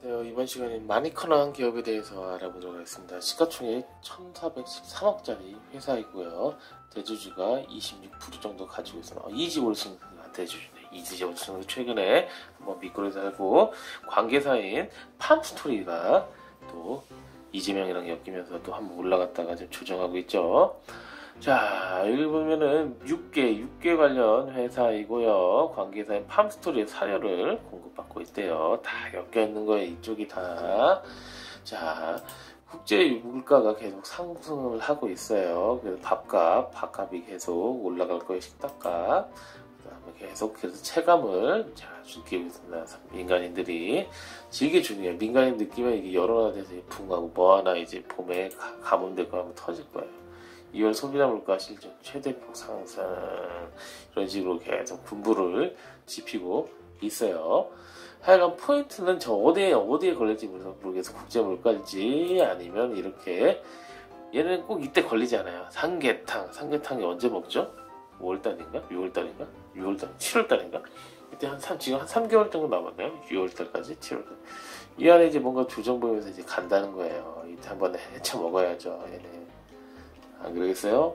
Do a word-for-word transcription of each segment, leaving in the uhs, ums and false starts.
네, 이번 시간엔 마니커나한 기업에 대해서 알아보도록 하겠습니다. 시가총액 천사백십삼억짜리 회사이고요. 대주주가 이십육 퍼센트 정도 가지고 있어요. 이지월승 대주주네. 이지월승도 최근에 한번 미끄러져 살고, 관계사인 팜스토리가 또 이재명이랑 엮이면서 또 한번 올라갔다가 지금 조정하고 있죠. 자, 여기 보면은 육 개, 육 개 관련 회사이고요. 관계사인 팜스토리의 사료를 공급받고 있대요. 다 엮여있는 거예요. 이쪽이 다. 자, 국제 물가가 계속 상승을 하고 있어요. 그래서 밥값, 밥값이 계속 올라갈 거예요. 식단값. 그다음에 계속 그래서 체감을 자, 느끼고 있습니다. 민간인들이. 이게 중요해요. 민간인 느끼면 이게 여론화 돼서 붕하고 뭐하나 이제 봄에 가뭄되고 하면 터질 거예요. 이월 소비자 물가 실적 최대폭 상승, 이런 식으로 계속 분부를 지피고 있어요. 하여간 포인트는 저 어디에 어디에 걸릴지 모르겠어. 국제 물가일지 아니면 이렇게, 얘는 꼭 이때 걸리지 않아요. 삼계탕, 삼계탕이 언제 먹죠? 오월달인가? 유월달인가? 유월달, 칠월달인가? 이때 한 삼, 지금 한 삼 개월 정도 남았나요? 유월달까지? 칠월달. 이 안에 이제 뭔가 조정 보이면서 이제 간다는 거예요. 이때 한번 헤쳐 먹어야죠. 얘는. 안 그러겠어요?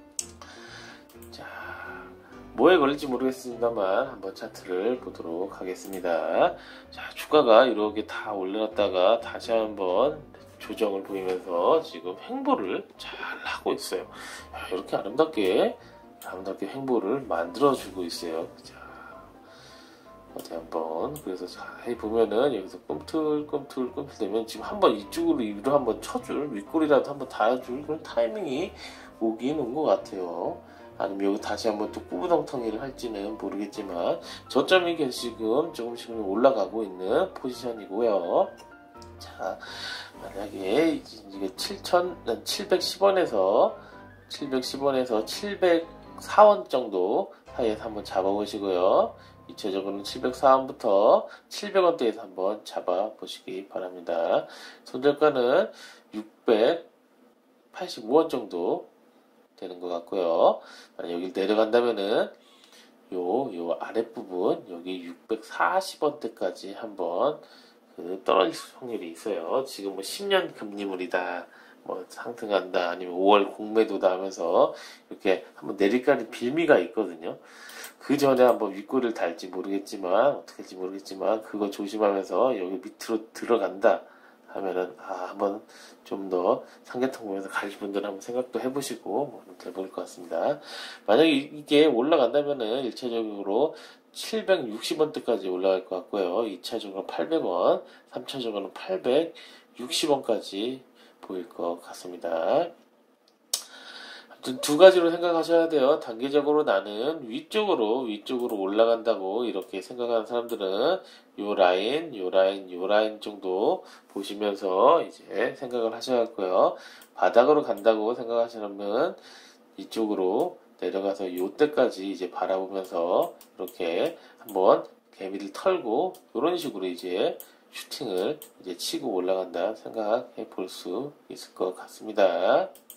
자, 뭐에 걸릴지 모르겠습니다만 한번 차트를 보도록 하겠습니다. 자, 주가가 이렇게 다 올려놨다가 다시 한번 조정을 보이면서 지금 횡보를 잘 하고 있어요. 야, 이렇게 아름답게 아름답게 횡보를 만들어주고 있어요. 자, 어디 한번, 그래서 자세히 보면은 여기서 꿈틀꿈틀 꿈틀되면 지금 한번 이쪽으로 위로 한번 쳐줄, 윗골이라도 한번 닿아줄 그런 타이밍이 오긴 온 것 같아요. 아니면 여기 다시 한번 또 꾸부덩텅이를 할지는 모르겠지만 저점이 지금 조금씩 올라가고 있는 포지션이고요. 자, 만약에 이게 칠천칠백십 원에서 칠백십 원에서 칠백사 원 정도 사이에서 한번 잡아보시고요. 이차적으로는 칠백사 원부터 칠백 원대에서 한번 잡아보시기 바랍니다. 손절가는 육백팔십오 원 정도 되는 것 같고요. 여기 내려간다면은 요, 요 아랫부분, 여기 육백사십 원대까지 한번 그 떨어질 확률이 있어요. 지금 뭐 십 년 금리물이다, 뭐 상승한다, 아니면 오월 공매도다 하면서 이렇게 한번 내리가는 빌미가 있거든요. 그 전에 한번 윗골을 달지 모르겠지만, 어떻게 할지 모르겠지만, 그거 조심하면서 여기 밑으로 들어간다 하면은, 아, 한번 좀 더 삼계탕 보면서 가실 분들은 한번 생각도 해보시고, 뭐, 돼볼 것 같습니다. 만약에 이게 올라간다면은, 일 차적으로 칠백육십 원대까지 올라갈 것 같고요. 이 차적으로 팔백 원, 삼 차적으로는 팔백육십 원까지 보일 것 같습니다. 두 가지로 생각하셔야 돼요. 단계적으로 나는 위쪽으로 위쪽으로 올라간다고 이렇게 생각하는 사람들은 요 라인, 요 라인, 요 라인 정도 보시면서 이제 생각을 하셔야겠고요. 바닥으로 간다고 생각하시는 이쪽으로 내려가서 요 때까지 이제 바라보면서 이렇게 한번 개미를 털고 이런 식으로 이제 슈팅을 이제 치고 올라간다 생각해 볼 수 있을 것 같습니다.